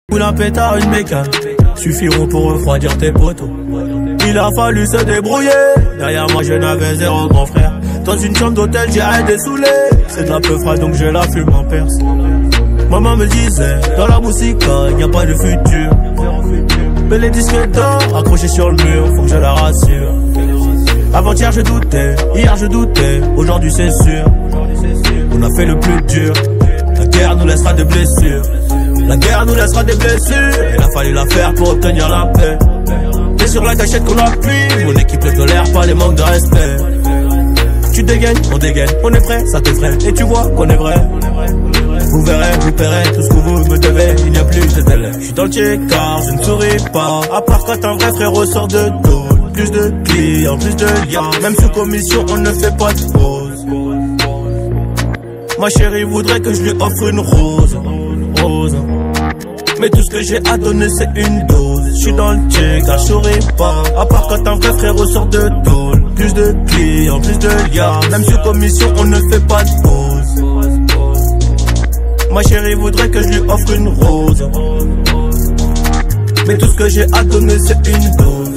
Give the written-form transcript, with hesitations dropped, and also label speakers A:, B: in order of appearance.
A: Ou la pétard une bécane suffiront pour refroidir tes poteaux. Il a fallu se débrouiller. Derrière moi je n'avais zéro grand frère. Dans une chambre d'hôtel j'ai arrêté saoulé. C'est de la peu froide donc je la fume en perse. Maman me disait, dans la musique il n'y a pas de futur. Mais les disques d'or accrochés sur le mur, faut que je la rassure. Avant-hier je doutais, hier je doutais, aujourd'hui c'est sûr. On a fait le plus dur. La guerre nous laissera des blessures. La guerre nous laissera des blessures. Il a fallu la faire pour obtenir la paix. T'es sur la gâchette qu'on appuie. Mon équipe ne tolère pas les manques de respect. Tu dégaines, on est prêt, ça t'effraie. Et tu vois qu'on est vrai. Vous verrez, vous paierez tout ce que vous me devez. Il n'y a plus de délai. Je suis dans le check-car, je ne souris pas. À part quand un vrai frère ressort de dos. Plus de clients, plus de liens. Même sous commission, on ne fait pas de pause. Ma chérie voudrait que je lui offre une rose. Mais tout ce que j'ai à donner c'est une dose. Je suis dans le check-car, je souris pas. À part quand un vrai frère ressort de dos. Plus de clients, plus de liens. Même sous commission, on ne fait pas de pause. Ma chérie voudrait que je lui offre une rose. Mais tout ce que j'ai à donner c'est une dose.